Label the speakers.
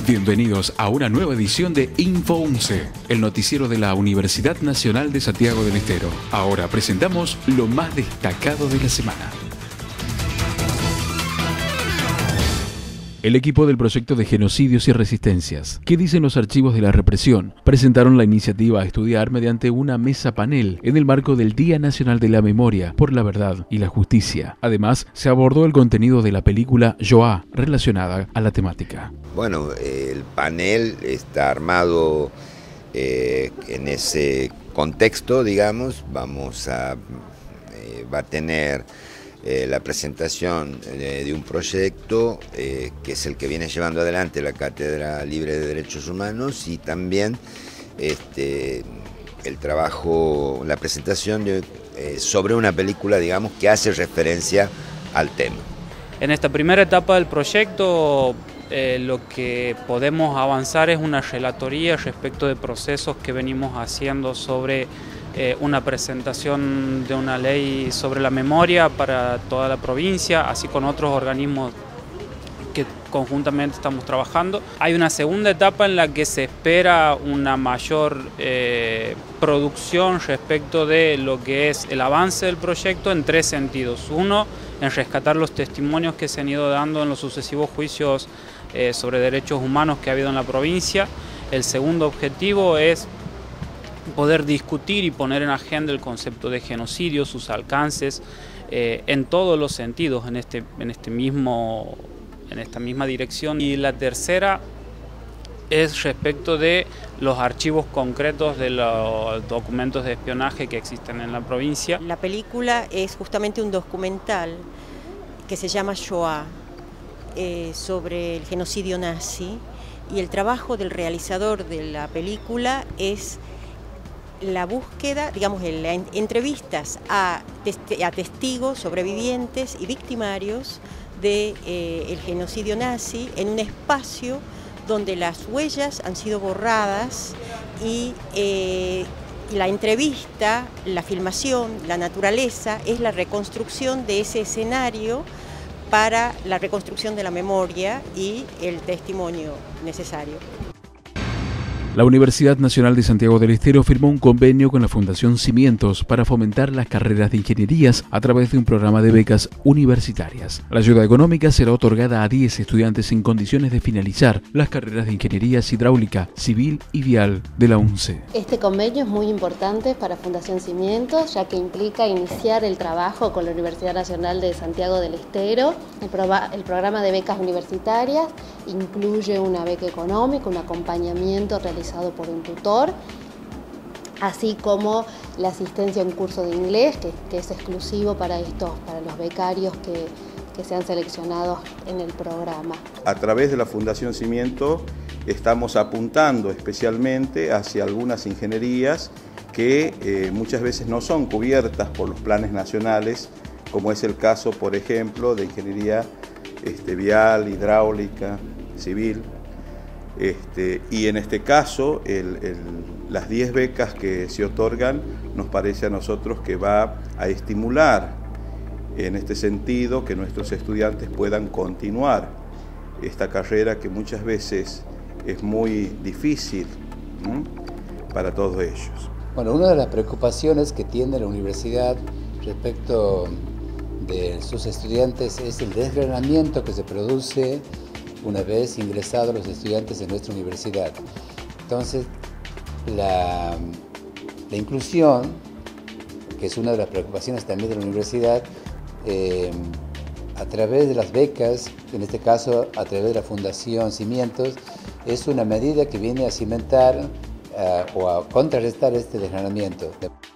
Speaker 1: Bienvenidos a una nueva edición de Info 11, el noticiero de la Universidad Nacional de Santiago del Estero. Ahora presentamos lo más destacado de la semana. El equipo del proyecto de genocidios y resistencias, ¿qué dicen los archivos de la represión?, presentaron la iniciativa a estudiar mediante una mesa panel en el marco del Día Nacional de la Memoria por la Verdad y la Justicia. Además, se abordó el contenido de la película Shoah relacionada a la temática.
Speaker 2: Bueno, el panel está armado en ese contexto, digamos. Va a tener la presentación de un proyecto que es el que viene llevando adelante la Cátedra Libre de Derechos Humanos, y también el trabajo, la presentación sobre una película, digamos, que hace referencia al tema.
Speaker 3: En esta primera etapa del proyecto lo que podemos avanzar es una relatoría respecto de procesos que venimos haciendo sobre una presentación de una ley sobre la memoria para toda la provincia, así con otros organismos que conjuntamente estamos trabajando. Hay una segunda etapa en la que se espera una mayor producción respecto de lo que es el avance del proyecto en tres sentidos. Uno, en rescatar los testimonios que se han ido dando en los sucesivos juicios sobre derechos humanos que ha habido en la provincia. El segundo objetivo es poder discutir y poner en agenda el concepto de genocidio, sus alcances, en todos los sentidos, en esta misma dirección. Y la tercera es respecto de los archivos concretos de los documentos de espionaje que existen en la provincia.
Speaker 4: La película es justamente un documental que se llama Shoah, sobre el genocidio nazi, y el trabajo del realizador de la película es la búsqueda, digamos, entrevistas a testigos, sobrevivientes y victimarios del genocidio nazi en un espacio donde las huellas han sido borradas y la entrevista, la filmación, la naturaleza es la reconstrucción de ese escenario para la reconstrucción de la memoria y el testimonio necesario.
Speaker 1: La Universidad Nacional de Santiago del Estero firmó un convenio con la Fundación Cimientos para fomentar las carreras de ingenierías a través de un programa de becas universitarias. La ayuda económica será otorgada a 10 estudiantes en condiciones de finalizar las carreras de ingenierías hidráulica, civil y vial de la UNCE.
Speaker 5: Este convenio es muy importante para Fundación Cimientos, ya que implica iniciar el trabajo con la Universidad Nacional de Santiago del Estero. El programa de becas universitarias incluye una beca económica, un acompañamiento realizado por un tutor, así como la asistencia a un curso de inglés que es exclusivo para los becarios que sean seleccionados en el programa.
Speaker 6: A través de la Fundación Cimiento estamos apuntando especialmente hacia algunas ingenierías que muchas veces no son cubiertas por los planes nacionales, como es el caso, por ejemplo, de ingeniería vial, hidráulica, civil. Y en este caso, las 10 becas que se otorgan nos parece a nosotros que va a estimular en este sentido que nuestros estudiantes puedan continuar esta carrera que muchas veces es muy difícil para todos ellos.
Speaker 7: Bueno, una de las preocupaciones que tiene la universidad respecto de sus estudiantes es el desgranamiento que se produce una vez ingresados los estudiantes en nuestra universidad. Entonces, la inclusión, que es una de las preocupaciones también de la universidad, a través de las becas, en este caso a través de la Fundación Cimientos, es una medida que viene a cimentar o a contrarrestar este desgranamiento.